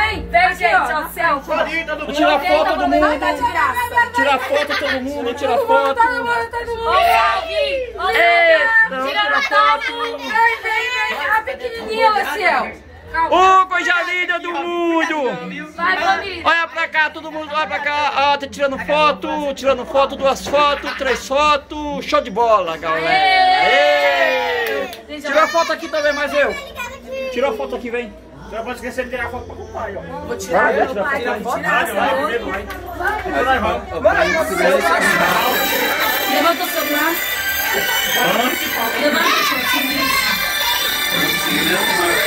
Vem, gente, ó, selfie. Vou tirar foto todo mundo. Tira foto todo mundo, tira foto. Eita, tira foto. Vem, a pequenininha, Luciel. Ô, coisa linda do mundo. Vai, família. Olha pra cá, todo mundo olha pra cá. Ó, tá tirando foto, 2 fotos, 3 fotos. Show de bola, galera. Tirou a foto aqui também, mas eu. Tirou a foto aqui, vem. Você não pode esquecer de tirar foto com o pai, ó. Vou tirar, Vai, meu pai. tira Vou foto. tirar. Levanta o celular. Levanta, tio.